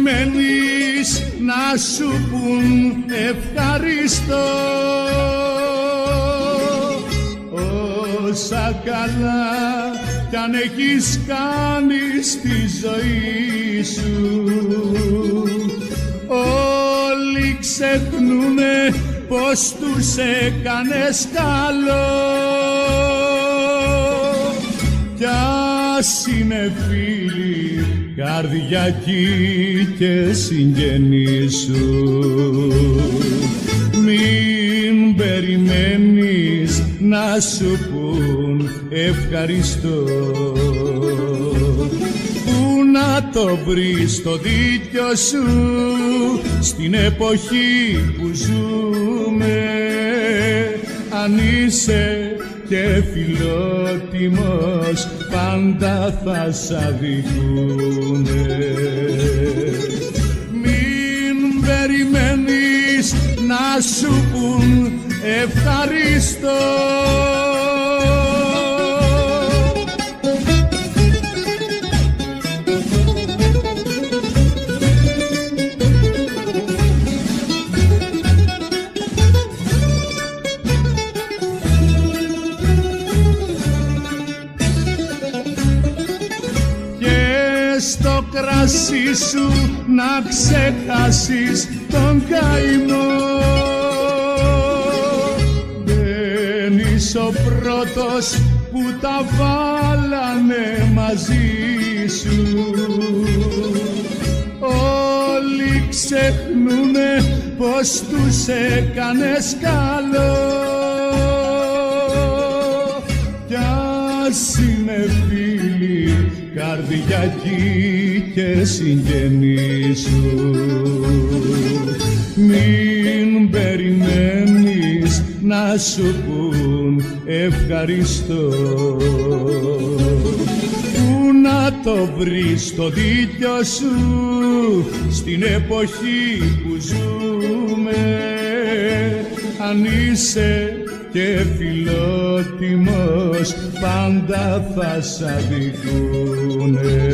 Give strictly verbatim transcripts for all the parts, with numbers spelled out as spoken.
περιμένεις να σου πουν ευχαριστώ, όσα καλά κι αν έχεις κάνει στη ζωή σου. Όλοι ξεχνούνε πως τους έκανες καλό, κι ας είναι φίλοι καρδιακοί και συγγενείς σου. Μην περιμένεις να σου πουν ευχαριστώ, που να το βρεις το δίκιο σου στην εποχή που ζούμε. Αν είσαι και φιλότιμος πάντα θα σ' αδικούνε. Μην περιμένεις να σου πουν ευχαριστώ, στο κρασί σου να ξεχάσεις τον καημό. Δεν είσαι ο πρώτος που τα βάλανε μαζί σου. Όλοι ξεχνούνε πως τους έκανες καλό, κι ας είναι φίλοι καρδιακοί και συγγενείς σου. Μην περιμένεις να σου πουν ευχαριστώ, που να το βρεις το δίκιο σου στην εποχή που ζούμε. Αν είσαι και φιλότιμος πάντα θα σ' αδικούνε.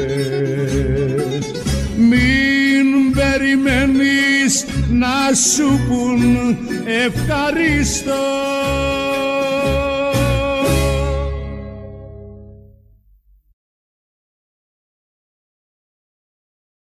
Μην περιμένεις να σου πουν ευχαριστώ,